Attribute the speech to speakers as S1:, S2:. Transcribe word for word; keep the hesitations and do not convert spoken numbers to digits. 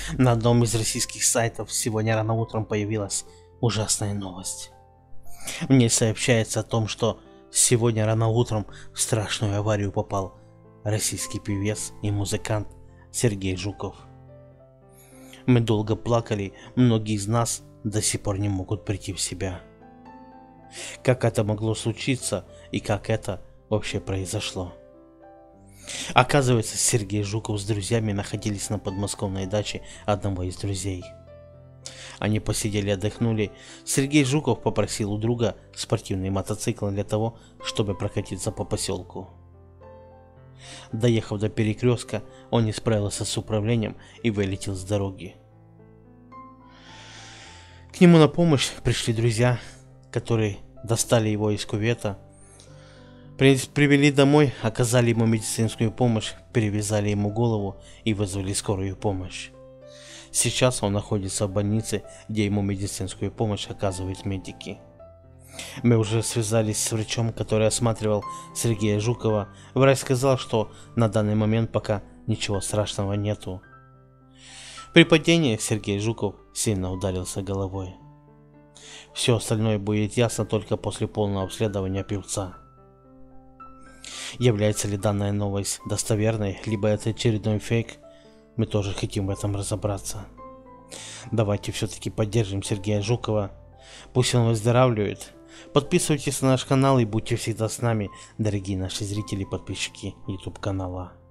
S1: На одном из российских сайтов сегодня рано утром появилась ужасная новость. В ней сообщается о том, что сегодня рано утром в страшную аварию попал российский певец и музыкант Сергей Жуков. Мы долго плакали, многие из нас до сих пор не могут прийти в себя. Как это могло случиться и как это вообще произошло? Оказывается, Сергей Жуков с друзьями находились на подмосковной даче одного из друзей. Они посидели, отдохнули. Сергей Жуков попросил у друга спортивный мотоцикл для того, чтобы прокатиться по поселку. Доехав до перекрестка, он не справился с управлением и вылетел с дороги. К нему на помощь пришли друзья, которые достали его из кювета, привели домой, оказали ему медицинскую помощь, перевязали ему голову и вызвали скорую помощь. Сейчас он находится в больнице, где ему медицинскую помощь оказывают медики. Мы уже связались с врачом, который осматривал Сергея Жукова. Врач сказал, что на данный момент пока ничего страшного нету. При падении Сергей Жуков сильно ударился головой. Все остальное будет ясно только после полного обследования певца. Является ли данная новость достоверной, либо это очередной фейк, мы тоже хотим в этом разобраться. Давайте все-таки поддержим Сергея Жукова, пусть он выздоравливает. Подписывайтесь на наш канал и будьте всегда с нами, дорогие наши зрители и подписчики YouTube канала.